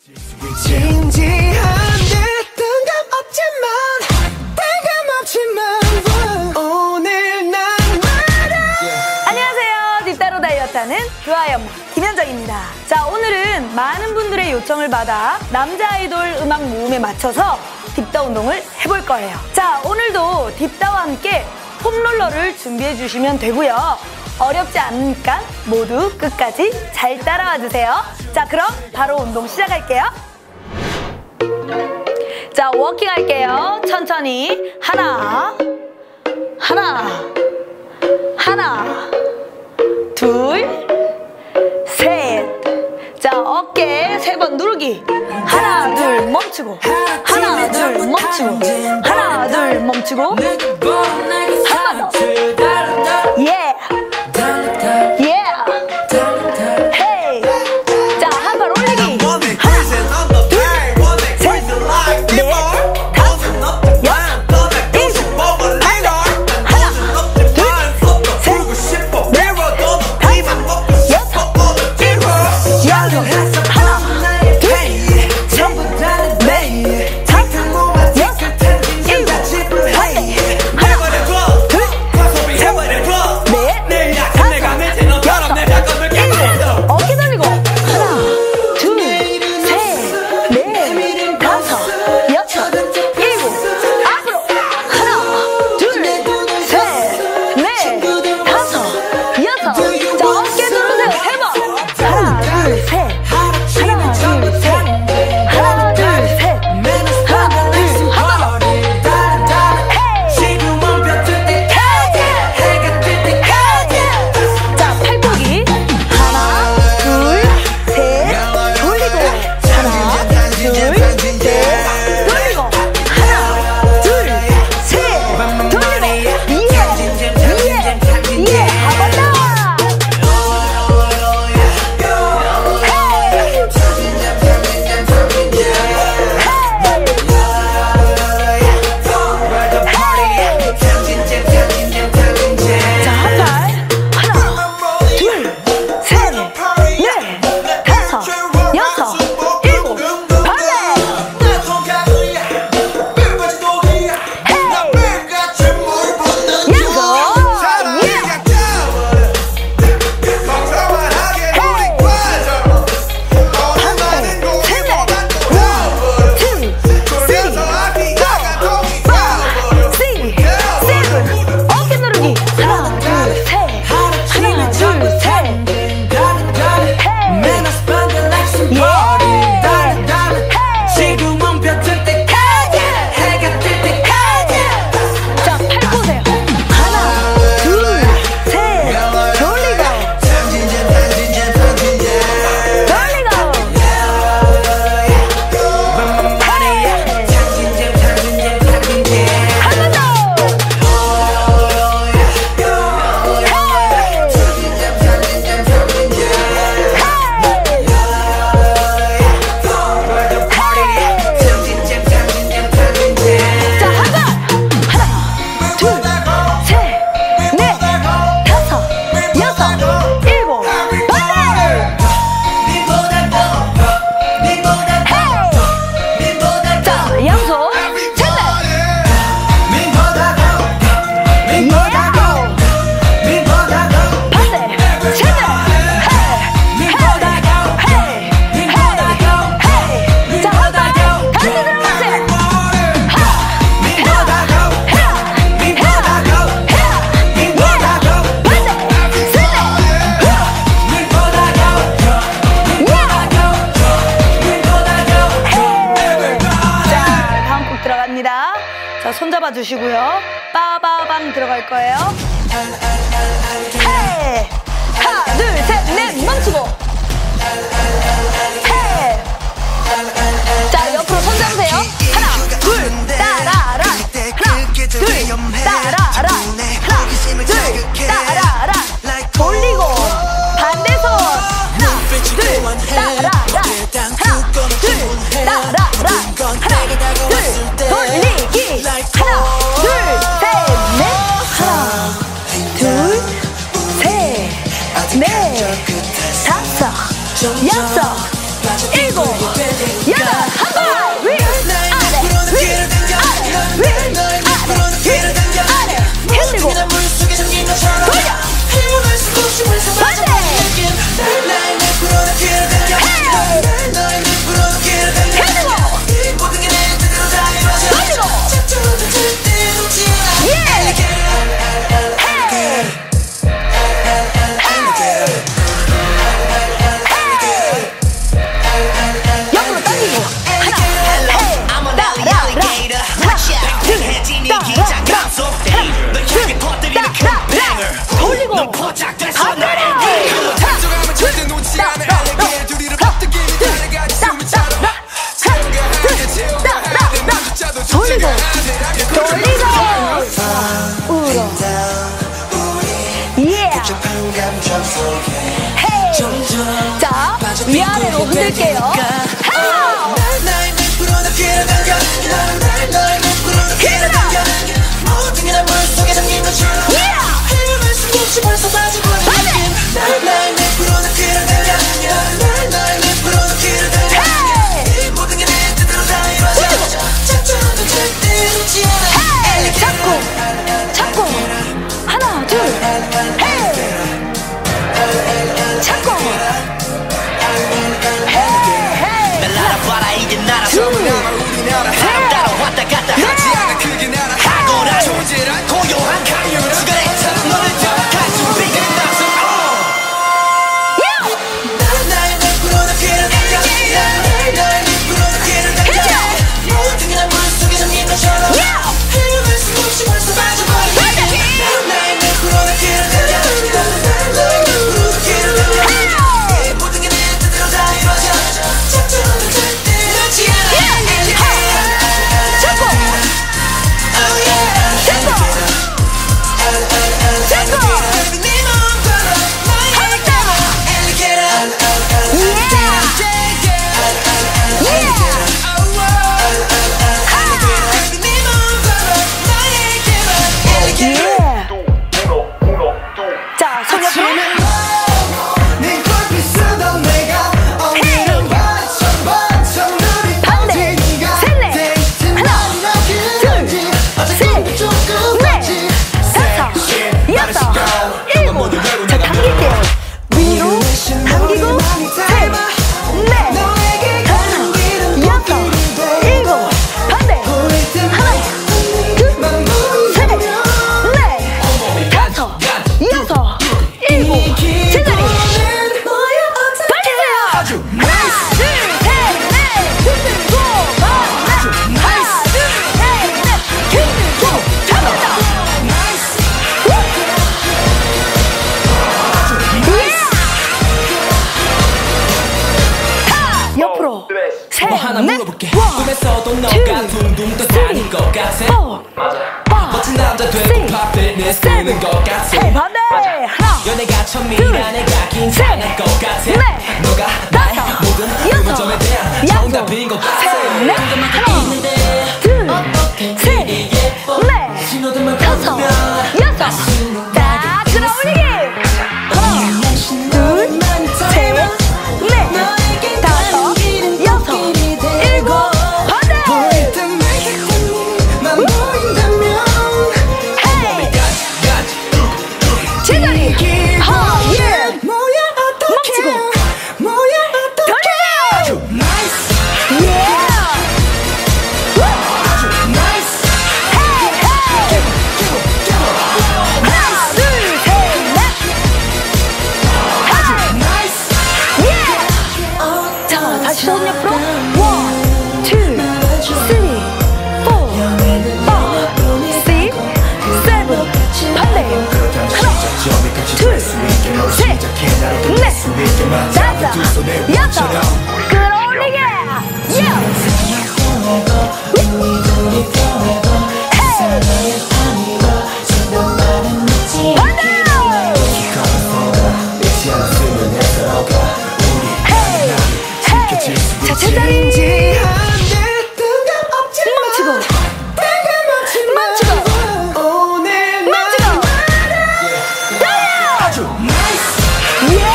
진지한데 뜬금없지만 오늘 난 말야. 안녕하세요. 딥다로 다이어트하는 그아이엄마 김현정입니다. 자, 오늘은 많은 분들의 요청을 받아 남자 아이돌 음악 모음에 맞춰서 딥다 운동을 해볼 거예요. 자, 오늘도 딥다와 함께 폼롤러를 준비해 주시면 되고요. 어렵지 않으니까 모두 끝까지 잘 따라와 주세요. 자, 그럼 바로 운동 시작할게요. 자, 워킹 할게요. 천천히. 하나, 둘, 셋. 자, 어깨 3번 누르기. 하나, 둘, 멈추고. 하나, 둘, 멈추고. 하나, 둘, 멈추고. 한 번 더. 예. 예. 헤이. 자, 한 발 올리기. 하나, 둘, 셋, 넷, 다섯, 여섯, 일곱, 하나, 둘, 셋, 넷, 다섯, 여섯, 일곱, 하나, 둘, 셋, 넷, 다섯, 여섯, 일곱, 하나, 둘, 셋, 넷, 어깨 돌리고 하나, 둘, 셋, 넷, 다섯, 여섯, 일곱, 앞으로 하나, 둘, 셋, 넷, 다섯, 여섯. 자, 어깨 누르세요. 3번. 하나, 둘, 셋. 하나, 둘, 셋. 하나, 둘, 셋. 하나, 둘, 한 번 더. 자, 팔보기. 하나, 둘, 셋, 돌리고. 하나, 둘, 셋, 돌리고. 하나, 둘, 셋, 돌리고. 예, 한 번 더. 자, 한 발. 하나, 둘, 셋, 넷, 다섯, 여섯, 일곱, 반대. 어깨 누르기. 하나, 둘, 셋. 하나, 둘, 셋. 자, 팔 보세요. 하나, 둘, 셋. 돌리고. 돌리고. 한 번 더. 자, 한 발. 하나, 둘, 셋, 넷, 다섯, 여섯, 일곱, 반대. 자, 양손 찰칵. 반대. 찰칵. 자, 한 발. 다시 들어가세요. 자, 다음 곡 들어갑니다. 자, 손 잡아 주시고요. 빠바밤 들어갈 거예요. 헤이. 하나, 둘, 셋, 넷, 멈추고. 헤이. 자, 옆으로 손 잡으세요. 하나, 둘, 따라라. 하나, 둘, 따라라. 하나, 둘, 따라라. 돌리고. 반대손. 하나, 둘, 따라라. 하나, 둘, 따라라. 하나, 둘, 돌리기. 하나, 둘, 셋, 넷. 하나, 둘, 셋, 넷, 다섯, 여섯, 위아래로 흔들게요. 하나, 나의 늪으로 길어당겨 나를 너의 늪으로 길어당겨 모든 게 다 물속에 잠긴 것처럼 헤어날 수 없이 벌써 빠져버린 느낌 나의 늪으로 길어당겨 나를 너의 늪으로 길어당겨 이 모든 게 내 뜻대로 다 이루어져 작전은 절대 늦지 않아 잡고 하나 둘 헤이 잡고 날 알아봐라 이게 나라 우리나라 사람 따라왔다 갔다 하지 않아 그게 나라 하거나 존재란 고요한 강요를 시간에 너를 기억할 준비가 나서 나의 늪으로 길어당겨 나를 너의 늪으로 길어당겨 모든 게 다 물속에 잠긴 것처럼 헤어날 수 없이 벌써 빠져버린 느낌 나의 늪으로 길어당겨 나를 너의 늪으로 길어당겨 이 모든 게 내 뜻대로 다 이루어져 작전은 절대 늦지 않아 잡고 Oh yeah Baby 네 마음 걸어 나의 길 Alligator Baby 네 마음 걸어 나의 길 Alligator 자, 손 옆으로 네 골빛으로 내가 오늘은 반짝 눈이 반대 셋넷 하나 둘셋넷 다섯 여섯 일곱 자 당길게요 위로 당기고 셋넷 다섯 여섯 일곱 반대 하나 둘셋넷 다섯 여섯 일곱 제자리 벌리세요 하나 둘셋넷 흔들고 만나 하나 둘셋넷 흔들고 잡았다 옆으로 뭐 하나 물어볼게 셋넷 꿈에서도 너가 둥둥 떠다닐 것 같아 멋진 남자 되고 팝을 쓰는 것 같아 헤이 반대 하나 연애가 처음이라 내가 긴장할 것 같아 너가 나의 다섯, 모든 여섯, 의문점에 대한 여섯, 정답인 것 같아 셋넷 하나 둘셋넷 신호등만 다섯 보면 여섯 자 끌어올리기 하나 둘셋넷 다섯 여섯 일곱 반대 헤이 제자리 하예 멈추고 돌리세요 예 하나 둘셋넷 예! 자 다시 손 옆으로 원, 투, 쓰리, 포, 파이브, 식스, 세븐 반대 하나 둘, 셋, 넷, 다섯, 여섯 끌어올리게 자 제자리 멈추고 멈추고 오늘 멈추고 예!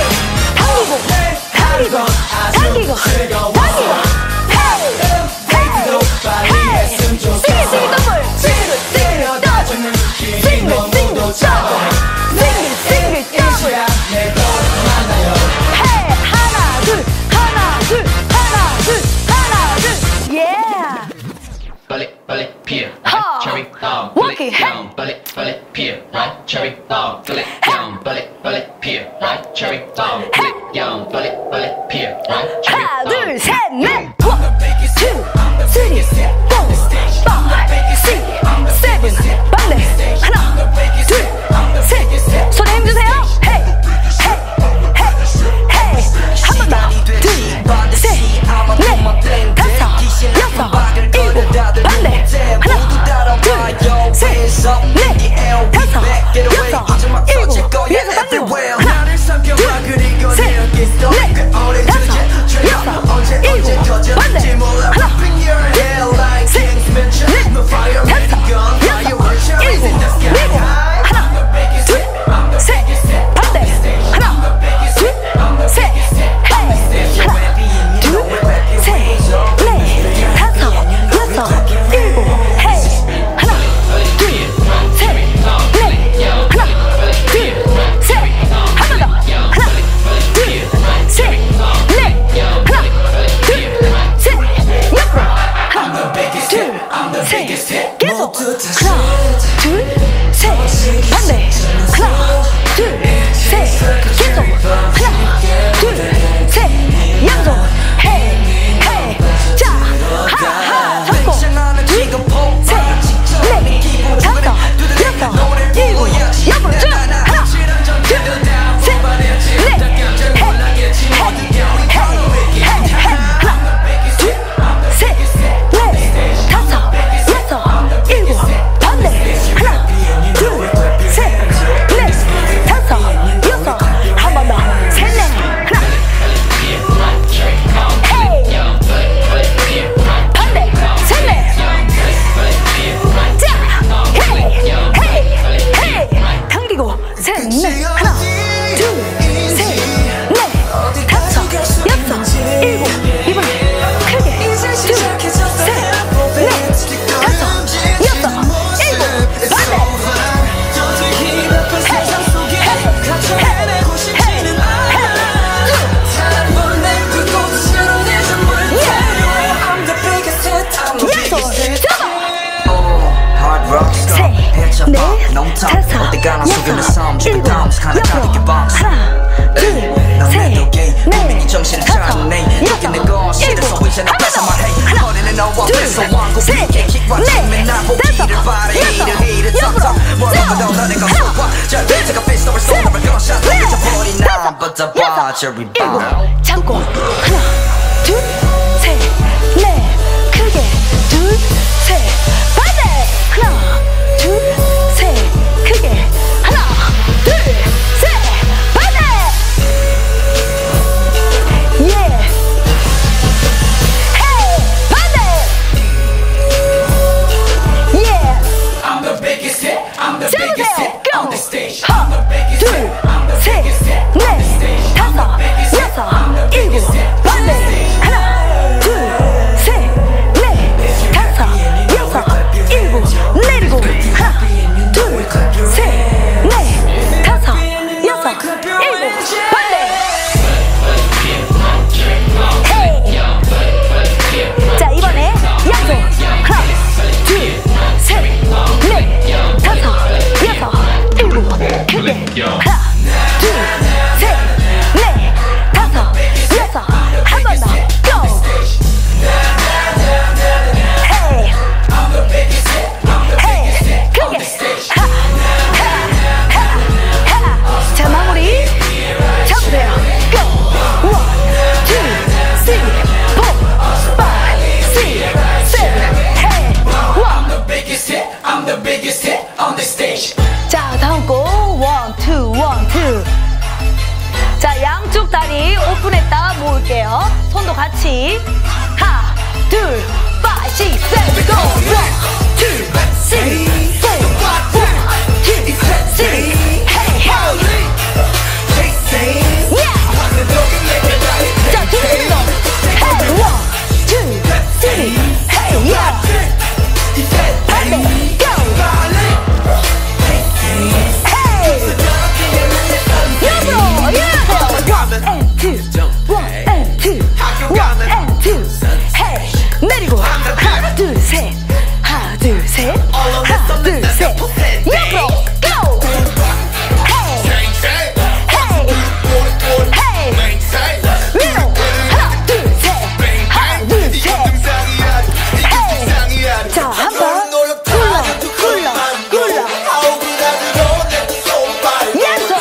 당기고 당기고 당기고 헤이 가나 속이는 삶 지금 다음스 하나 가볍게 bounce 하나 둘셋넷 정신을 차리네 여기 내 거실에서 이제 나 뺏어 말해 허리는 너와 뺏어 왕고 비게 킥받침에 나 보기를 바래 이를 턱턱 뭐라고도 너 내가 좋아 저 빛가 피스톨을 쏘는 gunshot 미쳐버린 난 but the bar rebound 참고 하나 둘셋넷 크게 둘셋 반대 하나 둘셋 크게 하나 둘셋 반대 예 헤이 반대 예 I'm the biggest hit, I'm the biggest hit on the stage. 하나, 둘, 셋, 넷, 다섯, 여섯, 일곱, 반대. 하나, 둘, 셋, 넷, 다섯, 여섯, 일곱, 내리고. 하나, 둘, 셋, 넷, 다섯, 여섯, 일곱, 반대. 헤이. 자, 이번에 양손. 하나, 둘, 셋, 넷, 다섯, 여섯, 일곱, 크게. 하나, 둘, 셋, 넷, 다섯, 여섯, 한 번 더. 고! 헤이. 헤이. 크게. 하, 하, 하, 하. 자, 마무리. 잡으세요. 고! 1, 2, 3, 4, 5, 6, 7, 헤이. 1. I'm the biggest hit, I'm the biggest hit on the stage. 자, 다음 곡 1, 2, 1, 2. 자, 양쪽 다리 오픈했다 모을게요. 손도 같이. 하나, 둘, 5, 6, 7, go! 1, 2, 3, 4, 1, 2, 3, 헤이, 헤이. Yeah! 자, 중심도. 헤이, 1, 2, 3, 헤이, yeah! 반대, go! 내리고 하나 둘 셋 하나 둘 셋 하나 둘 셋 옆으로 go 헤이 헤이 헤이 위로 하나 둘 셋 하나 둘 셋 헤이 자 한 번 굴러 예서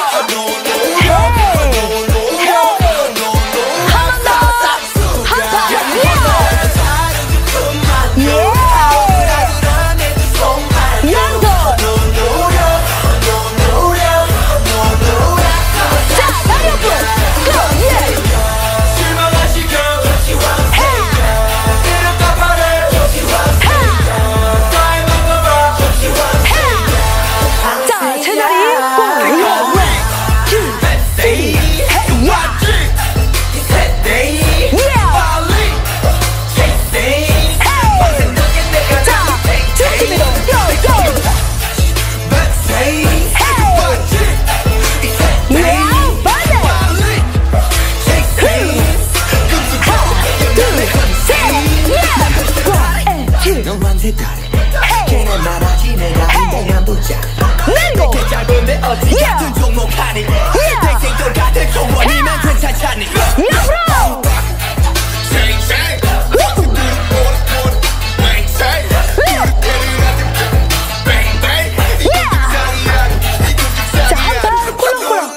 내리고 같은 종목하니 백색돌 같은 종원이면 괜찮잖니 옆으로 자, 한번 꿀렁꿀렁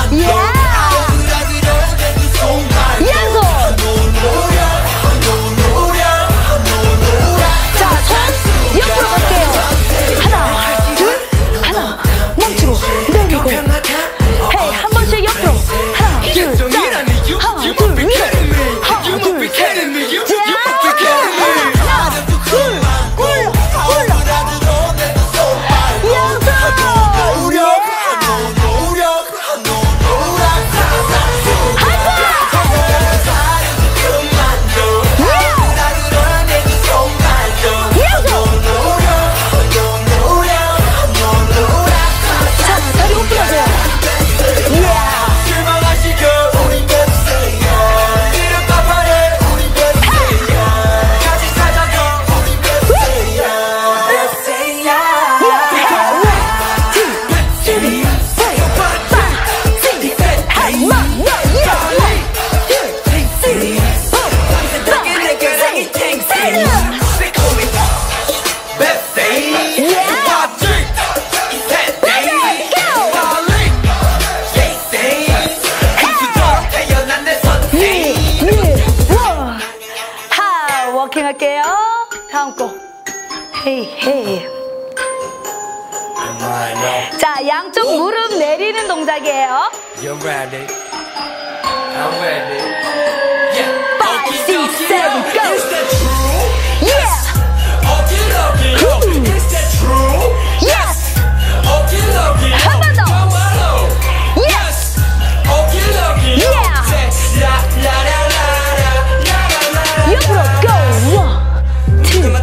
꿀렁꿀렁 갈게요. 다음 거. 헤이 헤이. 자, 양쪽 무릎 내리는 동작이에요. You're ready. I'm ready. Yeah. 5, 6, 7, go. Is that true? Yeah. 오케이 오케이. Is that true? Yes. 오케이 오케이. 한 번 더. Yes. 오케이 오케이. Yeah. 라라라라라라라라. 옆으로 go. 1, 2, 3, 4, 5, 6, 7,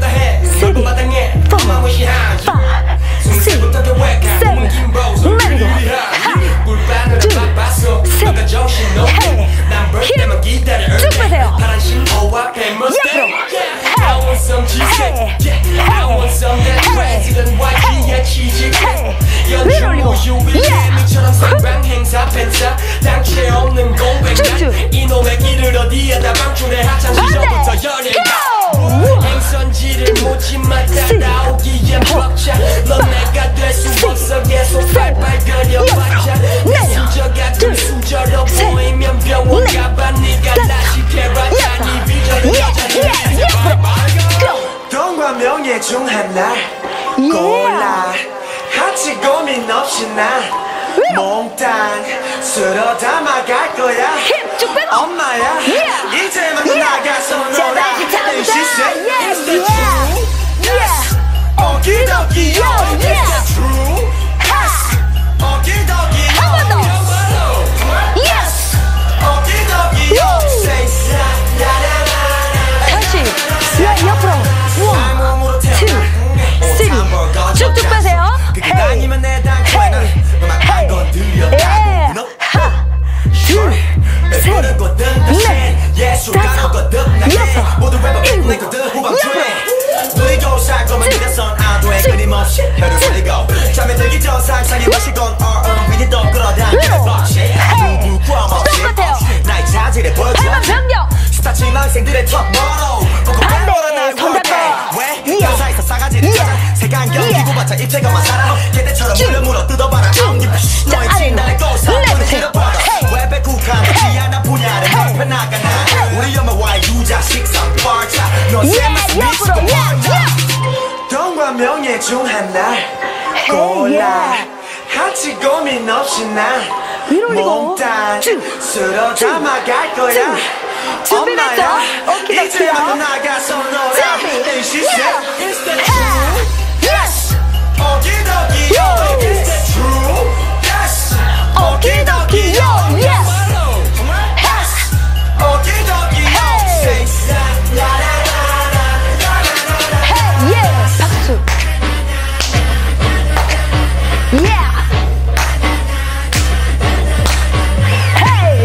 내리고. 하나, 둘, 셋, 헤이. 힘 쭉 빼세요. 옆으로. 위로 올리고. 쭉쭉. 행선지를 묻지마 따라오기엔 벅차 넌 내가 될 수 없어 계속 빨빨거려봤자 내 수저가 좀 수저로 보이면 병원 가봐 네가 다시 패봐야 네 비전을 여전히 돈과 명예 중 하나 골라 같이 고민 없이 나 몽땅 쓸어 담아갈 거야 힘 쭉 빼고. 엄마야 이제만 나가서 자, 놀아 다시 잡자. And she said, Yeah, Is that yeah. true? Yeah. 오기도기 yo Yeah. Is that true? Yes 오기도기 yo 한 번 더. Yes. 오기도기 yo Woo. Say la la la la 다시. 야, 옆으로. 1, 몸으로 태어나 2, 3. 쭉쭉 빼세요. 그게 헤이. 아니면 내 당초에는 음악 한 건 예. 들렸다고 너 하나, 둘, 셋, 넷, 다섯, 여섯, 모두 랩업 일곱, 내거든 후방초에 여덟, 누리고 살 거면 이래선 안돼 끊임없이 혀를 올리고 잠에 들기 전 상상이 마시건 R&B니 또 끌어당기는 법칙 누구와 없이 똑같아요. 나의 자질을 보여줘 팔만 변경. 스타 진학생들의 톱 모로 반대, 손잡고. 왜? 회사에서 싸가지를 찾아 색안경 끼고 봤자 입체감만 살아 개대처럼 물어 뜯어봐라 너의 진단의 꼬사보는 지려봐라 웹의 국한하지 않아 분야를 넓혀 나가나 우리 엄마와의 유자식 쌍발차 넌 쌤에서 미치고 버려 돈과 명예 중 하나 골라 같이 고민 없이 나 위로 올리고. 몽땅 쭉. 쓸어 담아갈 거야 준비됐죠? 오케이, 이제만 나가서 놀아 준비. And she said, Is that 하나. true? Yes. 오기도기 yo Woo. Is that true? Yes 오기도기 yo. Yes. Yes 오기도기 yo Hey. Say la la la la la la Hey. Yeah. 박수. Yeah. Hey.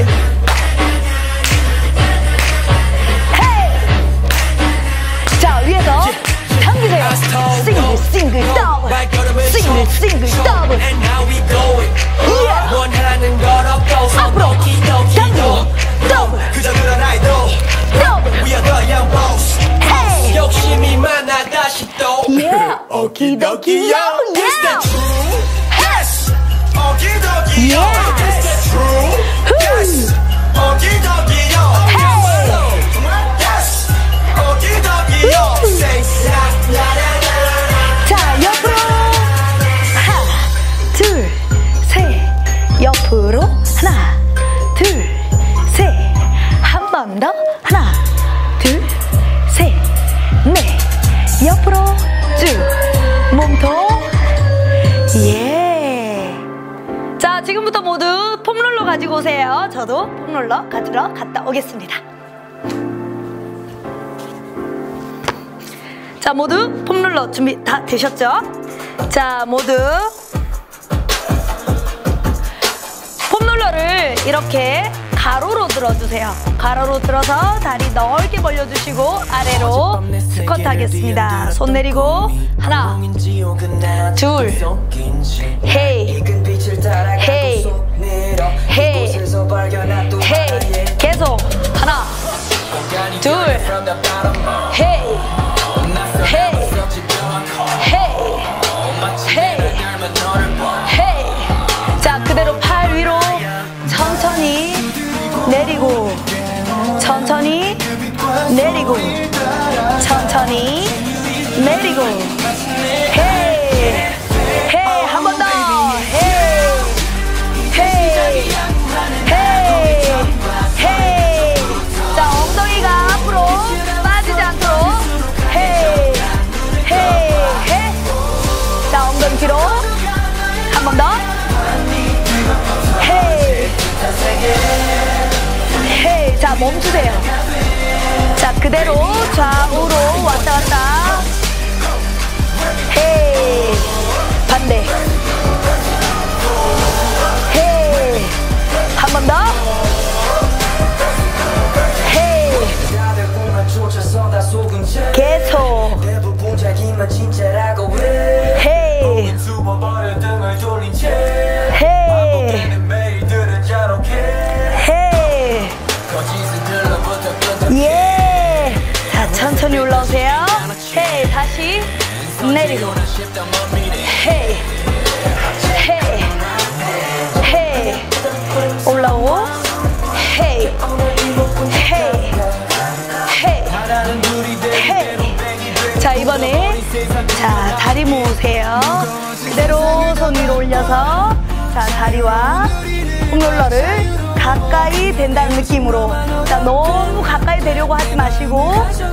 Hey. 자, 위에서 당기세요. 싱글 더블. 싱글 더블. And now we going Yeah. 원하는 걸 없고서 앞으로 도끼도끼도 당기고 더블. 그저 그런 아이돌 더블. We are the young boss Hey. 욕심이 많아 다시 또 Yeah. 오키도키 yo. Is that Yeah. true? Yes 오기도기 yo Yeah. Is that true? Yes 오기도기 yo Hey. Yes 오기도기 yo Woo. Say la la la la 자, 옆으로. 하나, 둘, 셋. 옆으로. 하나, 둘, 셋. 한 번 더. 하나, 둘, 셋, 넷. 옆으로 쭉. 몸통. 예. 자, 지금부터 모두 폼롤러 가지고 오세요. 저도 폼롤러 가지러 갔다 오겠습니다. 자, 모두 폼롤러 준비 다 되셨죠? 자, 모두 폼롤러를 이렇게 가로로 들어주세요. 가로로 들어서 다리 넓게 벌려주시고 아래로 스쿼트 하겠습니다. 손 내리고 하나, 둘, 헤이, 헤이, 헤이, 헤이. 계속 하나, 둘, 헤이, 헤이, 헤이, 헤이, 헤이. 자, 그대로 팔 위로 천천히 내리고 천천히 내리고 천천히 천천히 내리고 헤이 헤이 한 번 더 헤이 헤이 헤이 헤이 자 엉덩이가 앞으로 빠지지 않도록 헤이 헤이 헤이 자 엉덩이 뒤로 한 번 더 헤이 헤이 자 멈추세요 자 그대로 좌우로 왔다 갔다 헤이 반대 헤이 한 번 더 헤이 계속 헤이 헤이 헤이 예. 자 천천히 올라오세요 헤이 다시 내리고 헤이 헤이 헤이 올라오고 헤이 헤이 헤이 헤이 자 이번에 자 다리 모으세요 그대로 손 위로 올려서 자 다리와 홈롤러를 가까이 된다는 느낌으로 자 너무 가까이 되려고 하지 마시고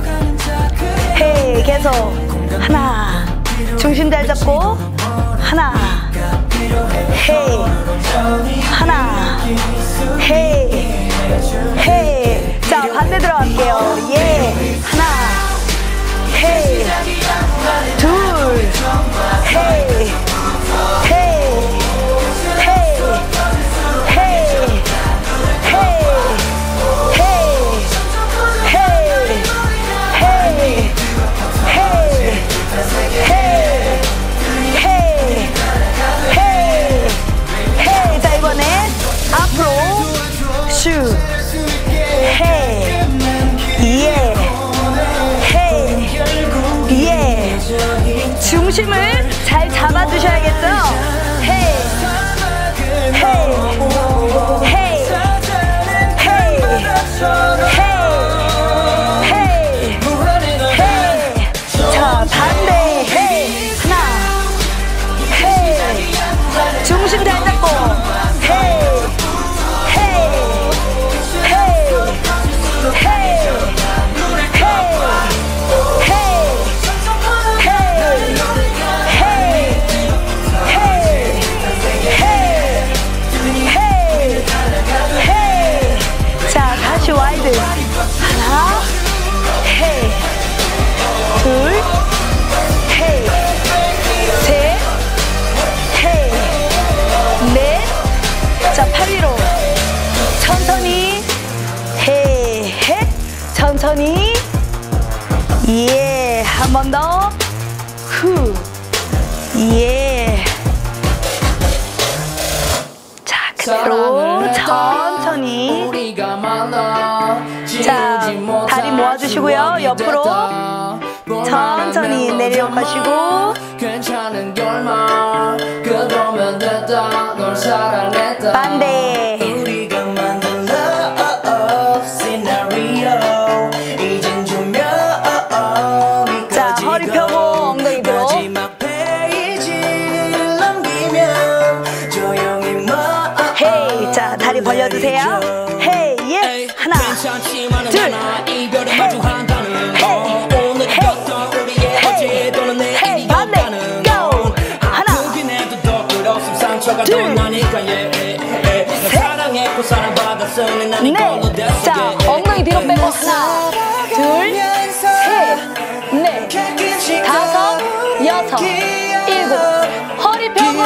헤이 계속 하나 중심 잘 잡고 하나 헤이 하나 헤이 헤이 자 반대 들어갈게요 예 하나 헤이 둘 헤이 헤이 헤이 헤이 자 이번에 앞으로 슈 헤이 예 헤이 예 중심을 잘 잡아주셔야겠죠 헤이 헤이 헤이 헤이 헤이 헤이 자 반대 헤이 하나 헤이 중심 잘 잡고 헤이 헤이 헤이 헤이 자 다시 와이드 하나 헤이 둘 헤이 셋 헤이 넷 자 팔 위로 천천히 헤이 헷 천천히 예 한 번 더 후 예 자 그대로 천천히 자 다리 모아주시고요 옆으로 천천히 내려가시고 반대 자 허리 펴고 엉덩이 들어 헤이 자 다리 벌려주세요 헤이 예 하나 둘 헤이 헤이 헤이 헤이 반대 고 하나 둘 셋 넷 자 엉덩이 뒤로 빼고 하나 둘 셋 넷 다섯 여섯 일곱 허리 펴고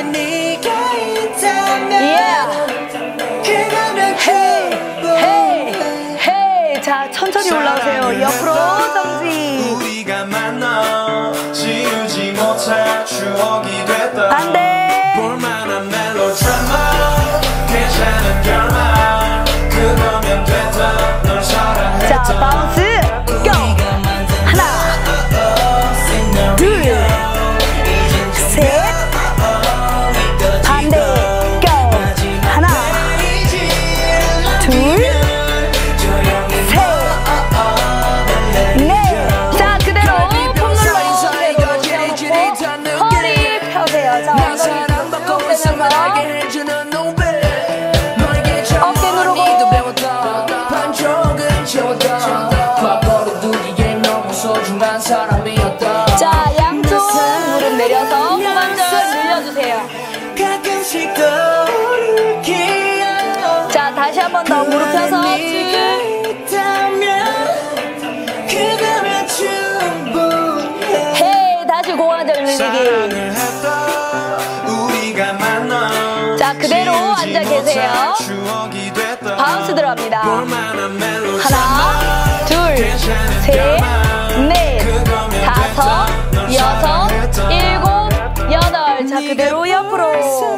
헤이 자 천천히 올라오세요 옆으로 정지 우리가 만나 지우지 못할 추억이 됐다 반대 볼만한 멜로드라마 괜찮은 결말 그거면 됐다 널 사랑했다 자 바운스 고 하나 둘 셋 반대 고 하나 둘 셋 넷 자 자, 엉덩이 쭉 빼면서 어깨 누르고 자, 양쪽 무릎 내려서 고관절 늘려주세요. 자, 다시 한 번 더 무릎 펴서 쭉. 헤이, 다시 고관절 늘리기. 자, 그대로 앉아 계세요. 바운스 들어갑니다. 하나, 둘, 셋, 넷, 다섯, 여섯, 일곱, 여덟. 자, 그대로 옆으로.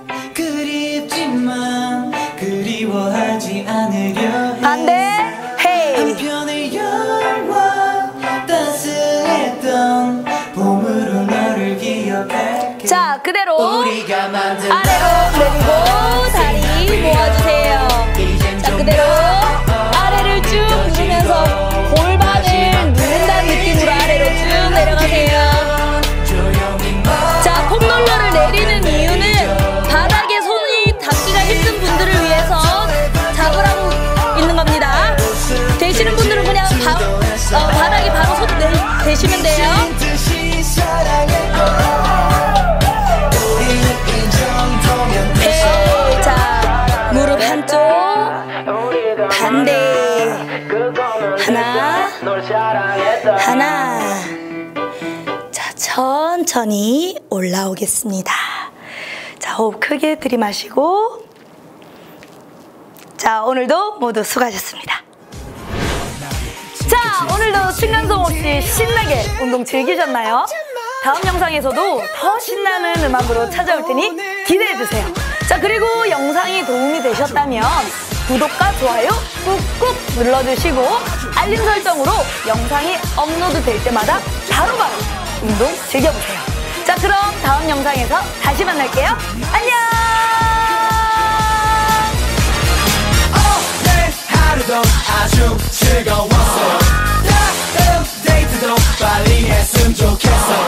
그립지만 그리워하지 않으려 반대. 헤이. 한편의 영원 따스했던 봄으로 너를 기억할게. 자, 그대로 우리가 만든 아래로 내리고 다리 모아주세요. 자, 그대로 아래를 쭉 누르면서 골반을 누른다는 느낌으로 아래로 쭉 내려가세요. 자, 폼롤러를 내리는 이유는 바닥에 손이 닿기가 힘든 분들을 위해서 잡으라고 있는 겁니다. 되시는 분들은 그냥 바닥에 바로 손 대시면 돼요. 네, 자, 무릎 한쪽, 반대. 하나, 하나. 자, 천천히 올라오겠습니다. 자, 호흡 크게 들이마시고. 자, 오늘도 모두 수고하셨습니다. 자, 오늘도 층간소음 없이 신나게 운동 즐기셨나요? 다음 영상에서도 더 신나는 음악으로 찾아올 테니 기대해주세요. 자, 그리고 영상이 도움이 되셨다면 구독과 좋아요 꾹꾹 눌러주시고 알림 설정으로 영상이 업로드 될 때마다 바로바로 운동 즐겨보세요. 자, 그럼 다음 영상에서 다시 만날게요. 안녕! 하루도 아주 즐거웠어. 다음 데이트도 빨리 했으면 좋겠어.